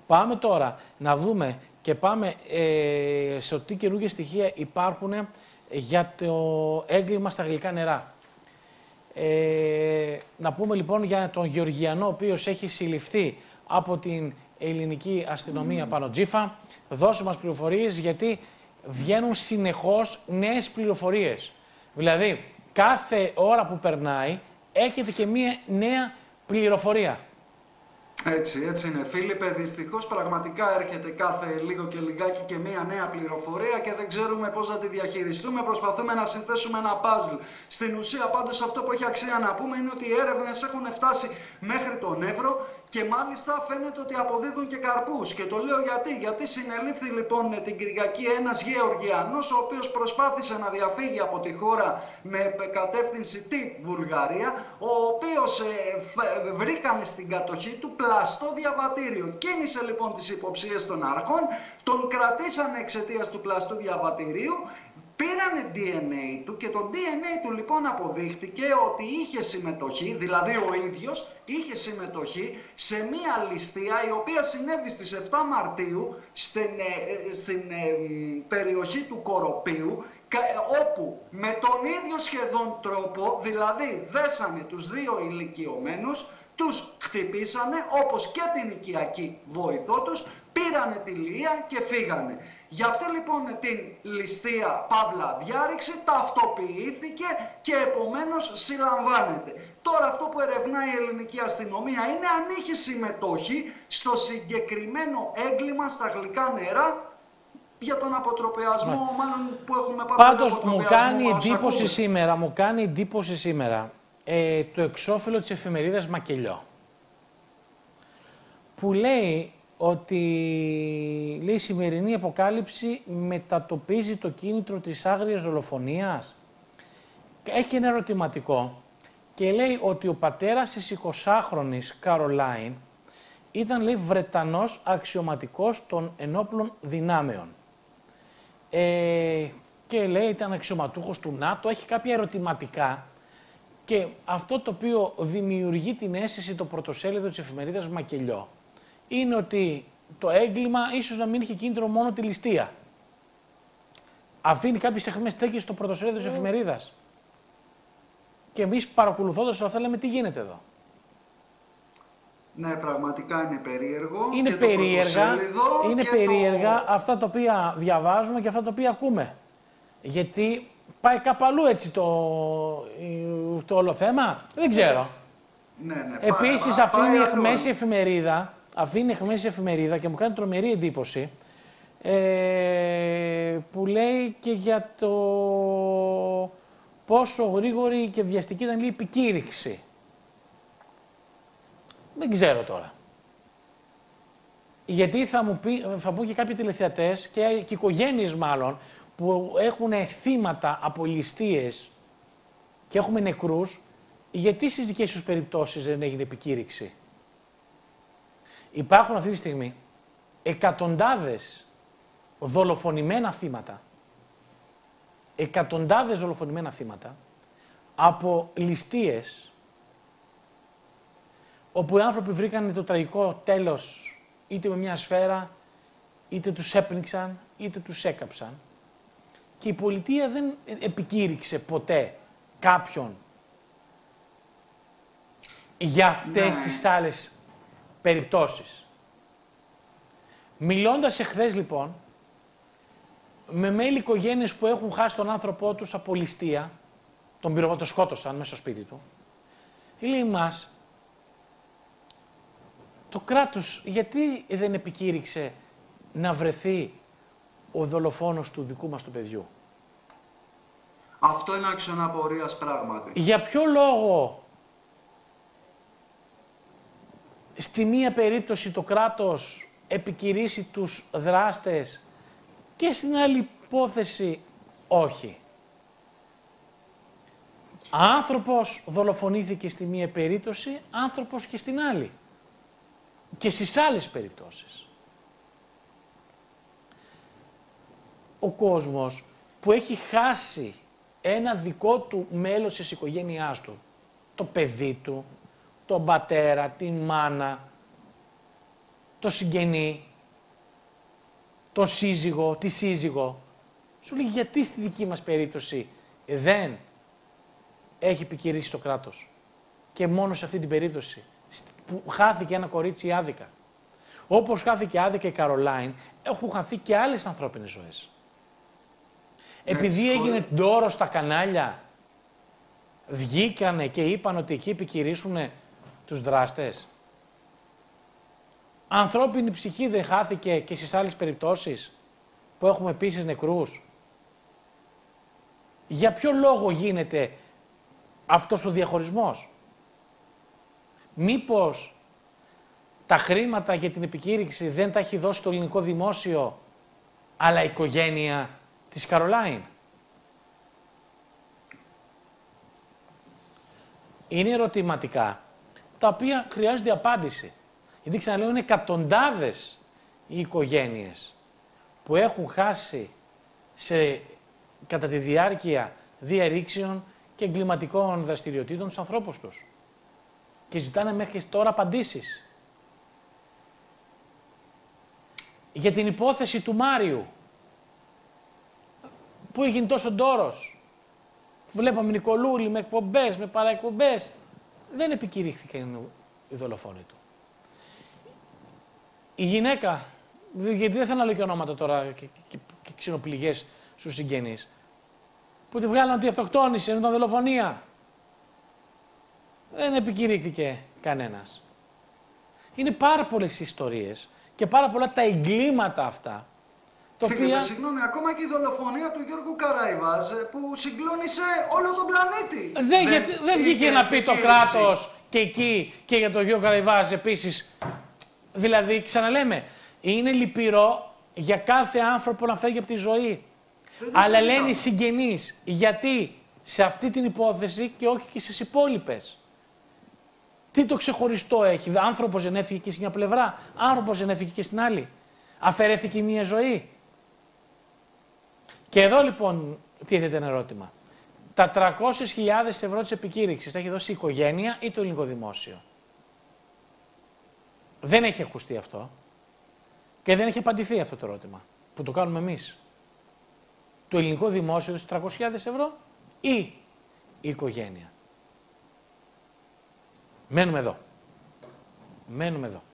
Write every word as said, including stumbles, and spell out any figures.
Πάμε τώρα να δούμε και πάμε ε, σε τι καινούργια στοιχεία υπάρχουν για το έγκλημα στα γλυκά νερά. Ε, να πούμε λοιπόν για τον Γεωργιανό, ο οποίος έχει συλληφθεί από την ελληνική αστυνομία mm. πάνω τζίφα. Δώσε μας πληροφορίες, γιατί βγαίνουν συνεχώς νέες πληροφορίες. Δηλαδή, κάθε ώρα που περνάει, έχετε και μία νέα πληροφορία. Έτσι, έτσι είναι, Φίλιππε. Δυστυχώς πραγματικά έρχεται κάθε λίγο και λιγάκι και μία νέα πληροφορία και δεν ξέρουμε πώς να τη διαχειριστούμε. Προσπαθούμε να συνθέσουμε ένα παζλ. Στην ουσία, πάντως, αυτό που έχει αξία να πούμε είναι ότι οι έρευνες έχουν φτάσει μέχρι τον Εύρο και μάλιστα φαίνεται ότι αποδίδουν και καρπούς. Και το λέω γιατί. Γιατί συνελήφθη λοιπόν την Κυριακή ένας Γεωργιανός, ο οποίος προσπάθησε να διαφύγει από τη χώρα με κατεύθυνση τη Βουλγαρία, ο οποίος ε, βρήκανε στην κατοχή του πλαστό διαβατήριο. Κίνησε λοιπόν τις υποψίες των αρχών, τον κρατήσανε εξαιτίας του πλαστού διαβατηρίου, πήρανε ντι εν έι του και το ντι εν έι του λοιπόν αποδείχτηκε ότι είχε συμμετοχή, δηλαδή ο ίδιος είχε συμμετοχή σε μία ληστεία η οποία συνέβη στις εφτά Μαρτίου στην, στην περιοχή του Κοροπίου, όπου με τον ίδιο σχεδόν τρόπο, δηλαδή δέσανε τους δύο ηλικιωμένους, τους χτυπήσανε όπως και την οικιακή βοηθό τους, πήρανε τη λία και φύγανε. Γι' αυτό λοιπόν την ληστεία παύλα διάρρηξη ταυτοποιήθηκε και επομένως συλλαμβάνεται. Τώρα αυτό που ερευνάει η ελληνική αστυνομία είναι αν είχε συμμετοχή στο συγκεκριμένο έγκλημα στα γλυκά νερά για τον αποτροπαιασμό, ναι. μάλλον που έχουμε πάθει. Πάντως μου κάνει εντύπωση σήμερα, μου κάνει εντύπωση σήμερα ε, το εξώφυλλο της εφημερίδας Μακελιό, που λέει ότι λέει, η σημερινή αποκάλυψη μετατοπίζει το κίνητρο της άγριας δολοφονίας. Έχει ένα ερωτηματικό και λέει ότι ο πατέρας της εικοσάχρονης Καρολάιν ήταν, λέει, Βρετανός αξιωματικός των ενόπλων δυνάμεων. Ε, και λέει ήταν αξιωματούχος του ΝΑΤΟ, έχει κάποια ερωτηματικά. Και αυτό το οποίο δημιουργεί την αίσθηση το πρωτοσέλιδο της εφημερίδας Μακελιό είναι ότι το έγκλημα ίσως να μην είχε κίνητρο μόνο τη ληστεία. Αφήνει κάποιες αιχμές τέτοιες στο πρωτοσέλιδο της εφημερίδας. Και εμείς παρακολουθώντας αυτό λέμε τι γίνεται εδώ. Ναι, πραγματικά είναι περίεργο. Είναι και περίεργα, το είναι και περίεργα το... αυτά τα οποία διαβάζουμε και αυτά τα οποία ακούμε. Γιατί πάει κάπου αλλού έτσι το, το όλο θέμα. Δεν ξέρω. Ναι, ναι, Επίσης πάει, αφήνει πάει αιχμές η εφημερίδα, αφήνει αιχμές η εφημερίδα και μου κάνει τρομερή εντύπωση ε, που λέει και για το πόσο γρήγορη και βιαστική ήταν η επικήρυξη. Δεν ξέρω τώρα. Γιατί θα μου πει, θα πω και κάποιοι τηλεθεατές και, και οικογένειες μάλλον που έχουν θύματα από ληστείες και έχουμε νεκρούς, γιατί στις δικές τους περιπτώσεις δεν έγινε επικήρυξη. Υπάρχουν αυτή τη στιγμή εκατοντάδες δολοφονημένα θύματα, εκατοντάδες δολοφονημένα θύματα από ληστείες, όπου οι άνθρωποι βρήκαν το τραγικό τέλος είτε με μια σφαίρα, είτε τους έπνιξαν, είτε τους έκαψαν. Και η πολιτεία δεν επικήρυξε ποτέ κάποιον για αυτές ναι. τις άλλες περιπτώσεις. Μιλώντας εχθές λοιπόν, με mail οικογένειες που έχουν χάσει τον άνθρωπό τους από ληστεία, τον πυροβολό, το σκότωσαν μέσα στο σπίτι του, λέει μας, το κράτος γιατί δεν επικήρυξε να βρεθεί ο δολοφόνος του δικού μας του παιδιού. Αυτό είναι άξονα απορίας πράγματι. Για ποιο λόγο στη μία περίπτωση το κράτος επικηρύσει τους δράστες και στην άλλη υπόθεση όχι. Άνθρωπος δολοφονήθηκε στη μία περίπτωση, άνθρωπος και στην άλλη. Και στις άλλες περιπτώσεις. Ο κόσμος που έχει χάσει ένα δικό του μέλος της οικογένειάς του, το παιδί του, τον πατέρα, την μάνα, το συγγενή, το σύζυγο, τη σύζυγο. Σου λέει γιατί στη δική μας περίπτωση δεν έχει επικηρύσει το κράτος. Και μόνο σε αυτή την περίπτωση που χάθηκε ένα κορίτσι άδικα. Όπως χάθηκε άδικα η Καρολάιν, έχουν χαθεί και άλλες ανθρώπινες ζωές. Επειδή έγινε ντόρο στα κανάλια, βγήκανε και είπαν ότι εκεί επικηρύσουν τους δράστες. Ανθρώπινη ψυχή δεν χάθηκε και στις άλλες περιπτώσεις που έχουμε επίσης νεκρούς. Για ποιο λόγο γίνεται αυτός ο διαχωρισμός? Μήπως τα χρήματα για την επικήρυξη δεν τα έχει δώσει το ελληνικό δημόσιο, αλλά η οικογένεια της Καρολάιν? Είναι ερωτηματικά τα οποία χρειάζονται απάντηση. Γιατί ξαναλέω, είναι εκατοντάδες οι οικογένειες που έχουν χάσει σε, κατά τη διάρκεια διαρρήξεων και εγκληματικών δραστηριοτήτων τους ανθρώπους τους. Και ζητάνε μέχρι τώρα απαντήσεις. Για την υπόθεση του Μάριου, που έγινε τόσο ντόρος. Βλέπαμε Νικολούλη με εκπομπές, με παραεκπομπές. Δεν επικηρύχθηκαν οι δολοφόνοι του. Η γυναίκα, γιατί δεν θέλω να λέω και ονόματα τώρα και, και, και ξυνοπληγές στους συγγενείς, που τη βγάλαν ότι αυτοκτόνησε, ήταν δολοφονία. Δεν επικηρύχθηκε κανένας. Είναι πάρα πολλές ιστορίες και πάρα πολλά τα εγκλήματα αυτά. Το Φίλε, οποία... συγγνώμη, ακόμα και η δολοφονία του Γιώργου Καραϊβάζ που συγκλώνησε όλο τον πλανήτη. Δεν, δεν, γιατί, δεν βγήκε να πει το κράτος και εκεί και για τον Γιώργο Καραϊβάζ επίσης. Δηλαδή, ξαναλέμε, είναι λυπηρό για κάθε άνθρωπο να φεύγει από τη ζωή. Αλλά λένε οι συγγενείς, γιατί σε αυτή την υπόθεση και όχι και στις υπόλοιπες. Τι το ξεχωριστό έχει? Άνθρωπος δεν έφυγε και σε μια πλευρά, άνθρωπος δεν έφυγε και στην άλλη. Αφαιρέθηκε μία ζωή. Και εδώ λοιπόν τίθεται ένα ερώτημα. Τα τριακόσιες χιλιάδες ευρώ της επικήρυξης θα έχει δώσει η οικογένεια ή το ελληνικό δημόσιο? Δεν έχει ακουστεί αυτό και δεν έχει απαντηθεί αυτό το ερώτημα που το κάνουμε εμείς. Το ελληνικό δημόσιο δώσει τριακόσιες χιλιάδες ευρώ ή η οικογένεια? Μένουμε εδώ. Μένουμε εδώ.